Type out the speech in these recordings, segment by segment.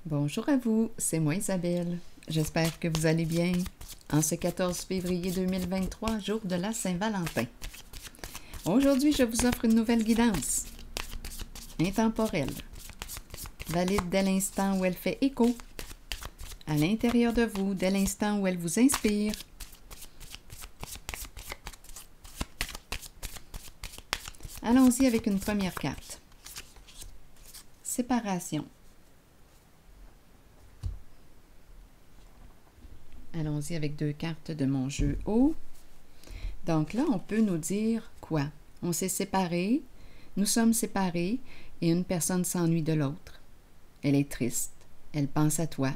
Bonjour à vous, c'est moi Isabelle. J'espère que vous allez bien en ce 14 février 2023, jour de la Saint-Valentin. Aujourd'hui, je vous offre une nouvelle guidance intemporelle, valide dès l'instant où elle fait écho, à l'intérieur de vous, dès l'instant où elle vous inspire. Allons-y avec une première carte. Séparation. Allons-y avec 2 cartes de mon jeu haut. Donc là, on peut nous dire quoi? On s'est séparés, nous sommes séparés et une personne s'ennuie de l'autre. Elle est triste, elle pense à toi.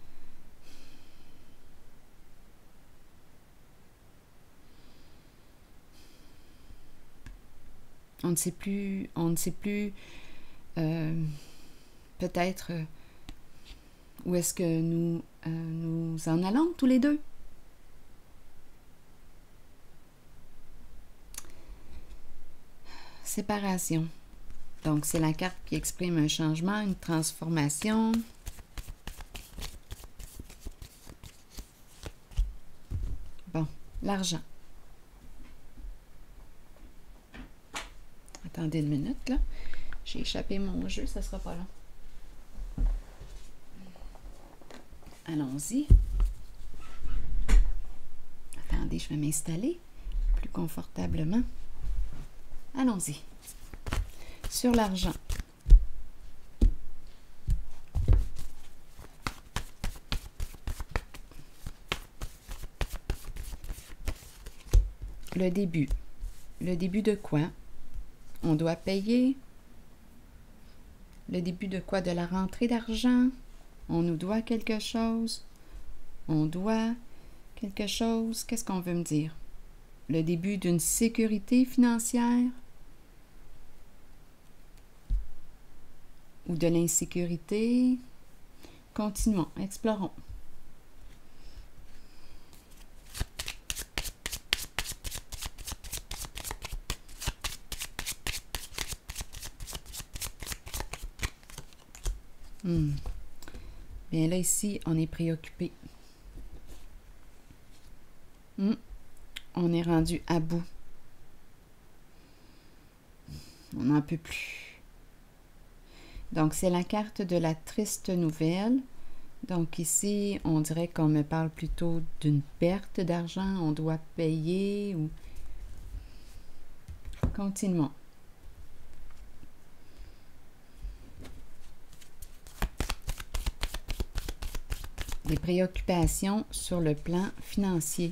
On ne sait plus peut-être où est-ce que nous en allons tous les deux. Séparation. Donc, c'est la carte qui exprime un changement, une transformation. Bon, l'argent. Attendez une minute, là. J'ai échappé mon jeu, ça sera pas long. Allons-y. Attendez, je vais m'installer plus confortablement. Allons-y. Sur l'argent. Le début. Le début de quoi? On doit payer. Le début de quoi? De la rentrée d'argent. On nous doit quelque chose. On doit quelque chose. Qu'est-ce qu'on veut me dire? Le début d'une sécurité financière ou de l'insécurité. Continuons, explorons. Bien là, ici, on est préoccupé. On est rendu à bout. On n'en peut plus. Donc, c'est la carte de la triste nouvelle. Donc, ici, on dirait qu'on me parle plutôt d'une perte d'argent. On doit payer ou... Continuons. Des préoccupations sur le plan financier.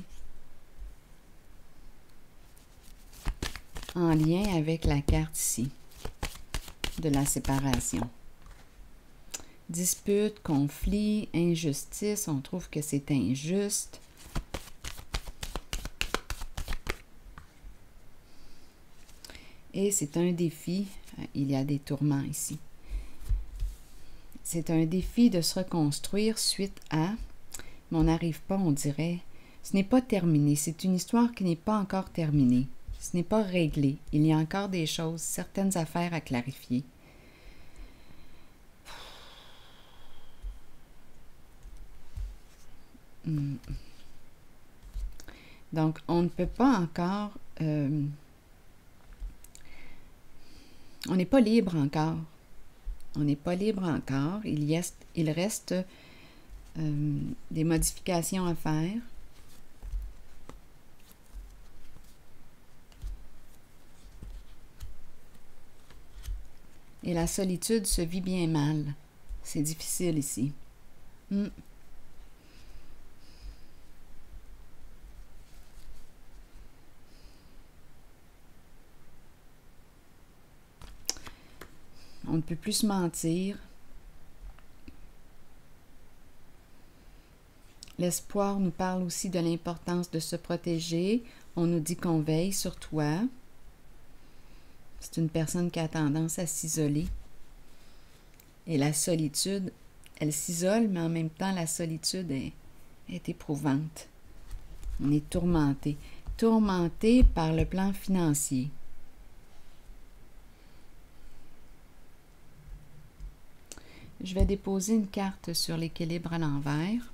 En lien avec la carte ici, de la séparation. Dispute, conflit, injustice, on trouve que c'est injuste. Et c'est un défi, il y a des tourments ici. C'est un défi de se reconstruire suite à, mais on n'arrive pas, on dirait, ce n'est pas terminé, c'est une histoire qui n'est pas encore terminée. Ce n'est pas réglé. Il y a encore des choses, certaines affaires à clarifier. Donc, on ne peut pas encore... on n'est pas libre encore. On n'est pas libre encore. Il reste des modifications à faire. Et la solitude se vit bien mal. C'est difficile ici. On ne peut plus se mentir. L'espoir nous parle aussi de l'importance de se protéger. On nous dit qu'on veille sur toi. C'est une personne qui a tendance à s'isoler. Et la solitude, elle s'isole, mais en même temps, la solitude est éprouvante. On est tourmenté. Tourmenté par le plan financier. Je vais déposer une carte sur l'équilibre à l'envers.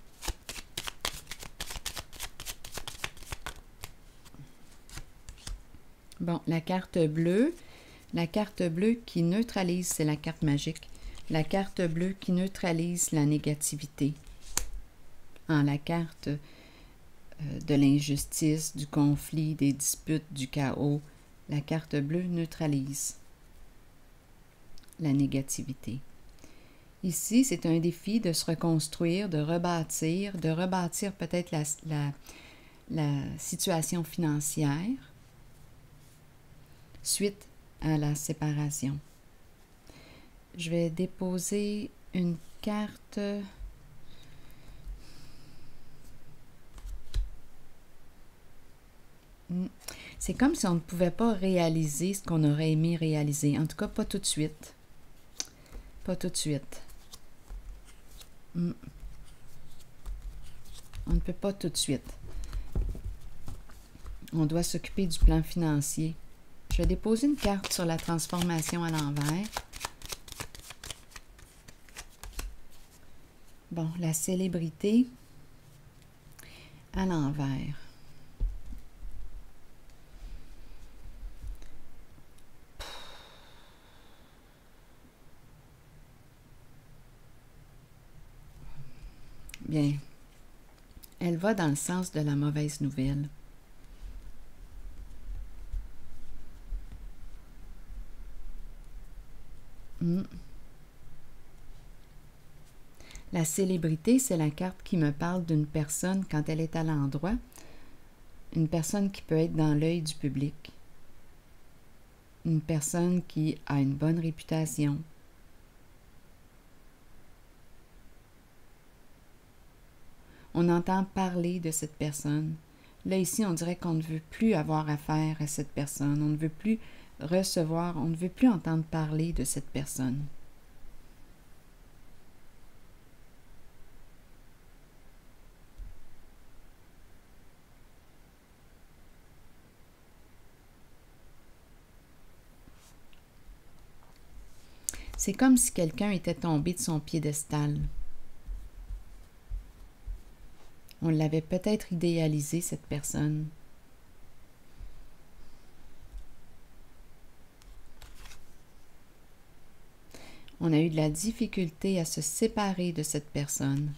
Bon, la carte bleue qui neutralise, c'est la carte magique. La carte bleue qui neutralise la négativité. La carte de l'injustice, du conflit, des disputes, du chaos. La carte bleue neutralise la négativité. Ici, c'est un défi de se reconstruire, de rebâtir peut-être la situation financière suite à la séparation. Je vais déposer une carte. C'est comme si on ne pouvait pas réaliser ce qu'on aurait aimé réaliser. En tout cas, pas tout de suite. Pas tout de suite. On ne peut pas tout de suite. On doit s'occuper du plan financier. Je vais déposer une carte sur la transformation à l'envers. Bon, la célébrité à l'envers. Bien, elle va dans le sens de la mauvaise nouvelle. La célébrité, c'est la carte qui me parle d'une personne quand elle est à l'endroit, une personne qui peut être dans l'œil du public, une personne qui a une bonne réputation. On entend parler de cette personne. Là, ici, on dirait qu'on ne veut plus avoir affaire à cette personne. On ne veut plus recevoir, on ne veut plus entendre parler de cette personne. C'est comme si quelqu'un était tombé de son piédestal. On l'avait peut-être idéalisé, cette personne. On a eu de la difficulté à se séparer de cette personne.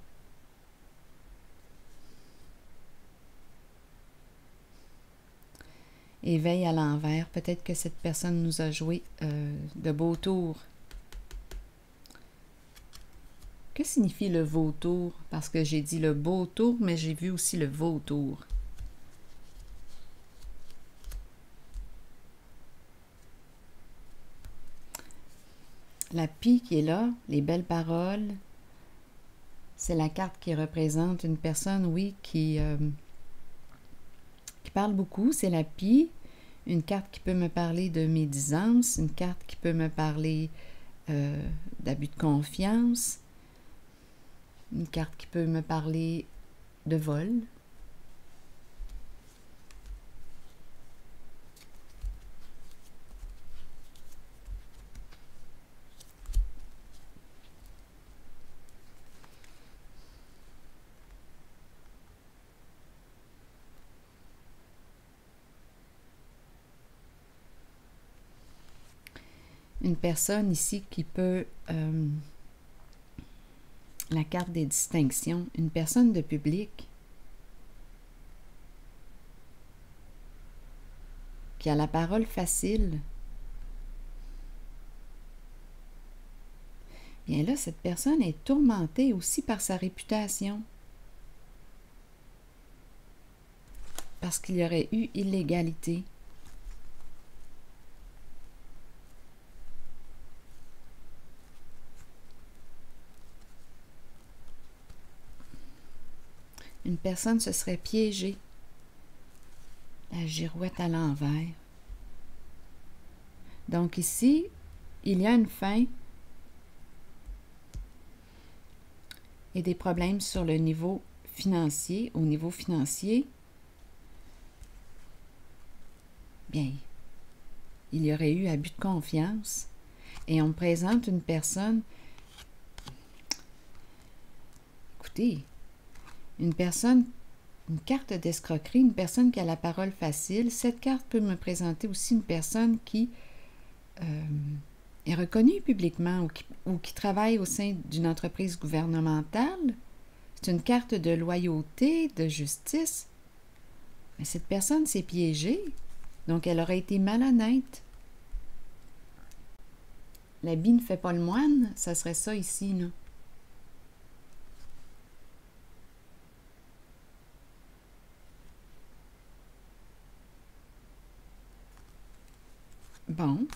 Éveil à l'envers, peut-être que cette personne nous a joué de beaux tours. Que signifie le vautour? Parce que j'ai dit le beau tour, mais j'ai vu aussi le vautour. La pie qui est là, les belles paroles, c'est la carte qui représente une personne, oui, qui parle beaucoup. C'est la pie, une carte qui peut me parler de médisance, une carte qui peut me parler d'abus de confiance, une carte qui peut me parler de vol. Une personne ici qui peut, la carte des distinctions, une personne de public qui a la parole facile. Bien là, cette personne est tourmentée aussi par sa réputation. Parce qu'il y aurait eu illégalité. Une personne se serait piégée. La girouette à l'envers. Donc ici, il y a une fin et des problèmes sur le niveau financier. Au niveau financier, bien, il y aurait eu abus de confiance et on me présente une personne écoutez, une carte d'escroquerie, une personne qui a la parole facile. Cette carte peut me présenter aussi une personne qui est reconnue publiquement ou qui travaille au sein d'une entreprise gouvernementale. C'est une carte de loyauté, de justice. Mais cette personne s'est piégée, donc elle aurait été malhonnête. L'habit ne fait pas le moine, ça serait ça ici, là. Bon.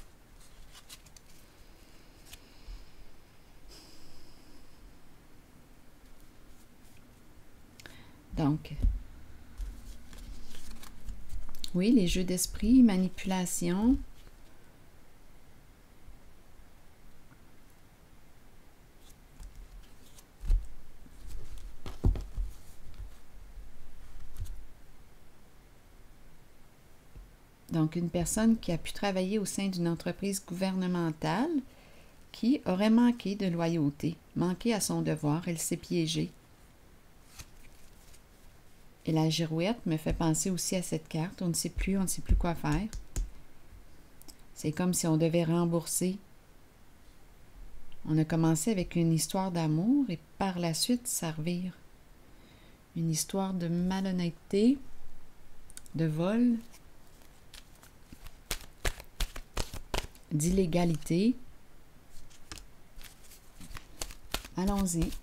Donc, oui, les jeux d'esprit, manipulation. Donc, une personne qui a pu travailler au sein d'une entreprise gouvernementale qui aurait manqué de loyauté, manqué à son devoir, elle s'est piégée. Et la girouette me fait penser aussi à cette carte. On ne sait plus quoi faire. C'est comme si on devait rembourser. On a commencé avec une histoire d'amour et par la suite, ça revire. Une histoire de malhonnêteté, de vol, d'illégalité. Allons-y.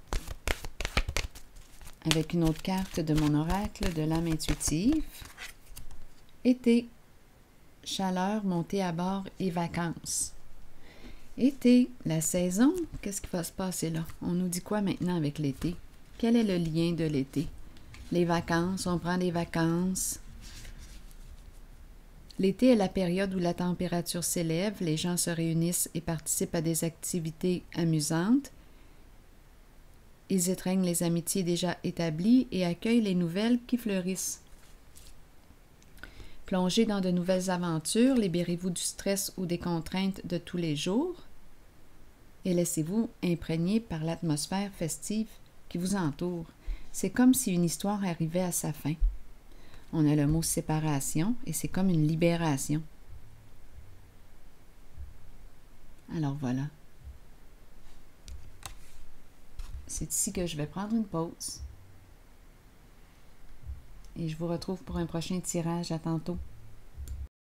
Avec une autre carte de mon oracle de l'âme intuitive. Été, chaleur, montée à bord et vacances. Été, la saison, qu'est-ce qui va se passer là? On nous dit quoi maintenant avec l'été? Quel est le lien de l'été? Les vacances, on prend des vacances. L'été est la période où la température s'élève, les gens se réunissent et participent à des activités amusantes. Ils étreignent les amitiés déjà établies et accueillent les nouvelles qui fleurissent. Plongez dans de nouvelles aventures, libérez-vous du stress ou des contraintes de tous les jours et laissez-vous imprégner par l'atmosphère festive qui vous entoure. C'est comme si une histoire arrivait à sa fin. On a le mot séparation et c'est comme une libération. Alors voilà. C'est ici que je vais prendre une pause. Et je vous retrouve pour un prochain tirage. À tantôt.